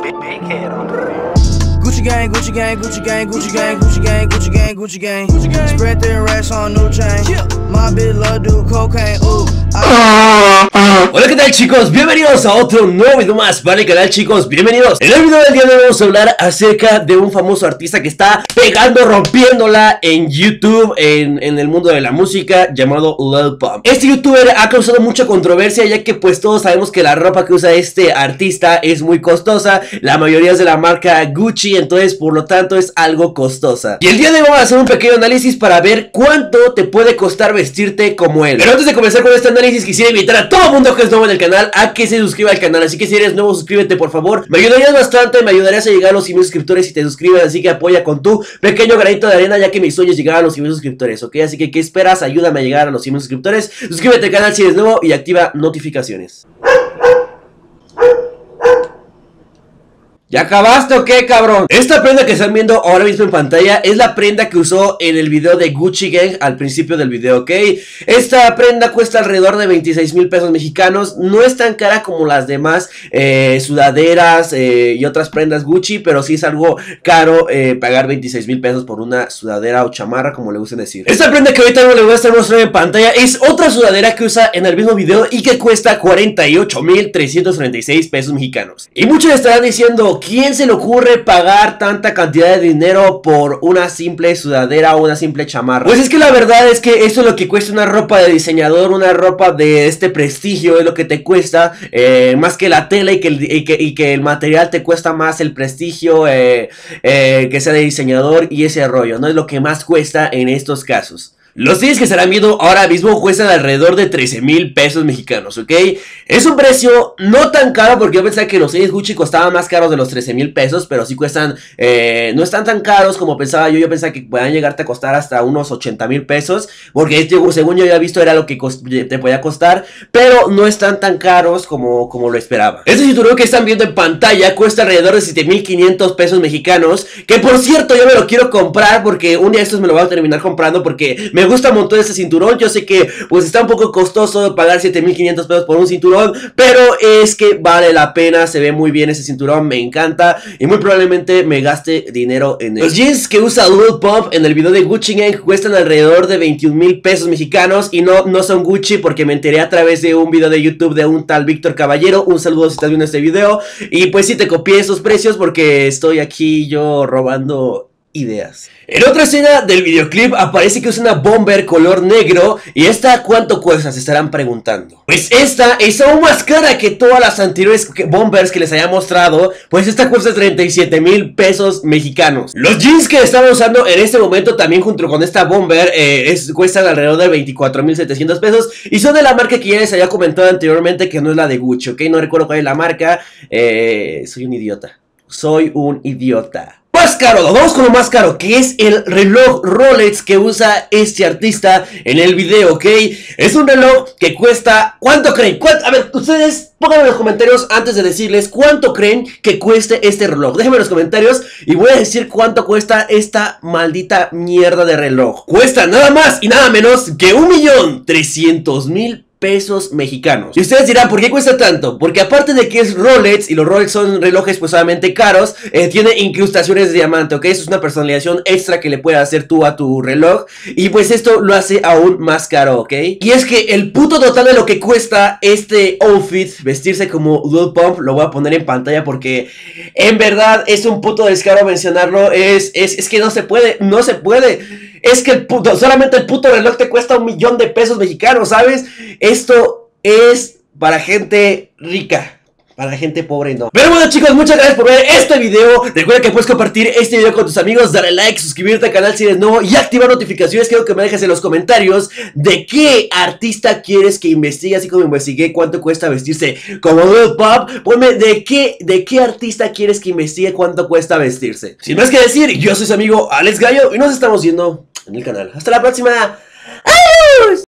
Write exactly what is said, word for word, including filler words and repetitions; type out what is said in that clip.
Gucci gang, Gucci gang, Gucci gang, Gucci gang, Gucci gang, Gucci gang, Gucci gang, Gucci gang. Spread their racks on new chain. My bitch love do cocaine. Ooh. Hola, ¿qué tal, chicos? Bienvenidos a otro nuevo video más para el canal, chicos. Bienvenidos. En el video del día de hoy vamos a hablar acerca de un famoso artista que está pegando, rompiéndola en YouTube, en, en el mundo de la música, llamado Lil Pump. Este youtuber ha causado mucha controversia, ya que pues todos sabemos que la ropa que usa este artista es muy costosa. La mayoría es de la marca Gucci, entonces por lo tanto es algo costosa. Y el día de hoy vamos a hacer un pequeño análisis para ver cuánto te puede costar vestirte como él. Pero antes de comenzar con este análisis, quisiera invitar a todo el mundo que es nuevo en el canal a que se suscriba al canal. Así que si eres nuevo, suscríbete por favor. Me ayudarías bastante, me ayudarías a llegar a los cien mil suscriptores si te suscribes. Así que apoya con tu pequeño granito de arena, ya que mi sueño es llegar a los cien mil suscriptores, ¿ok? Así que ¿qué esperas? Ayúdame a llegar a los cien mil suscriptores. Suscríbete al canal si eres nuevo y activa notificaciones. ¿Ya acabaste o qué, cabrón? Esta prenda que están viendo ahora mismo en pantalla es la prenda que usó en el video de Gucci Gang al principio del video, ¿ok? Esta prenda cuesta alrededor de veintiséis mil pesos mexicanos. No es tan cara como las demás eh, sudaderas eh, y otras prendas Gucci, pero sí es algo caro eh, pagar veintiséis mil pesos por una sudadera o chamarra, como le gusten decir. Esta prenda que ahorita no le voy a estar mostrando en pantalla es otra sudadera que usa en el mismo video y que cuesta cuarenta y ocho mil trescientos treinta y seis pesos mexicanos. Y muchos estarán diciendo, ¿quién se le ocurre pagar tanta cantidad de dinero por una simple sudadera o una simple chamarra? Pues es que la verdad es que eso es lo que cuesta una ropa de diseñador, una ropa de este prestigio, es lo que te cuesta, eh, más que la tela y que, el, y, que, y que el material te cuesta más el prestigio, eh, eh, que sea de diseñador y ese rollo, ¿no? Es lo que más cuesta en estos casos. Los tenis que estarán viendo ahora mismo cuestan alrededor de trece mil pesos mexicanos, ¿ok? Es un precio no tan caro, porque yo pensaba que los tenis Gucci costaban más caros de los trece mil pesos, pero sí cuestan, eh, no están tan caros como pensaba yo. Yo pensaba que podían llegarte a costar hasta unos ochenta mil pesos, porque este, según yo había visto era lo que te podía costar, pero no están tan caros como, como lo esperaba. Este cinturón que están viendo en pantalla cuesta alrededor de siete mil quinientos pesos mexicanos, que por cierto yo me lo quiero comprar, porque un día de estos me lo voy a terminar comprando, porque me Me gusta un montón este cinturón. Yo sé que pues está un poco costoso pagar siete mil quinientos pesos por un cinturón, pero es que vale la pena. Se ve muy bien ese cinturón, me encanta y muy probablemente me gaste dinero en él. Los jeans que usa Lil Pump en el video de Gucci Gang cuestan alrededor de veintiún mil pesos mexicanos y no, no son Gucci, porque me enteré a través de un video de YouTube de un tal Víctor Caballero. Un saludo si estás viendo este video. Y pues sí, te copié esos precios porque estoy aquí yo robando ideas. En otra escena del videoclip aparece que es una bomber color negro. ¿Y esta cuánto cuesta? Se estarán preguntando. Pues esta es aún más cara que todas las anteriores bombers que les haya mostrado. Pues esta cuesta treinta y siete mil pesos mexicanos. Los jeans que estamos usando en este momento también junto con esta bomber eh, es, cuestan alrededor de veinticuatro mil setecientos pesos. Y son de la marca que ya les había comentado anteriormente, que no es la de Gucci, ¿ok? No recuerdo cuál es la marca. eh, Soy un idiota. Soy un idiota. Más caro, vamos con lo más caro, que es el reloj Rolex que usa este artista en el video, ¿ok? Es un reloj que cuesta, ¿cuánto creen? ¿Cuánto? A ver, ustedes pónganme en los comentarios antes de decirles cuánto creen que cueste este reloj. Déjenme en los comentarios y voy a decir cuánto cuesta esta maldita mierda de reloj. Cuesta nada más y nada menos que un millón trescientos mil pesos mexicanos. Y ustedes dirán, ¿por qué cuesta tanto? Porque aparte de que es Rolex, y los Rolex son relojes pues obviamente caros, eh, tiene incrustaciones de diamante, ¿ok? Eso es una personalización extra que le puedes hacer tú a tu reloj, y pues esto lo hace aún más caro, ¿ok? Y es que el puto total de lo que cuesta este outfit, vestirse como Lil Pump, lo voy a poner en pantalla porque en verdad es un puto descaro mencionarlo. Es, es, es que no se puede, no se puede. Es que el puto, solamente el puto reloj te cuesta un millón de pesos mexicanos, ¿sabes? Esto es para gente rica. Para gente pobre no. Pero bueno, chicos, muchas gracias por ver este video. Recuerda que puedes compartir este video con tus amigos, darle like, suscribirte al canal si eres nuevo y activar notificaciones. Quiero que me dejes en los comentarios de qué artista quieres que investigue, así como investigué cuánto cuesta vestirse como Lil Pump. Ponme de qué, de qué artista quieres que investigue cuánto cuesta vestirse. Sin más que decir, yo soy su amigo Alex Gallo y nos estamos viendo en el canal. Hasta la próxima. ¡Adiós!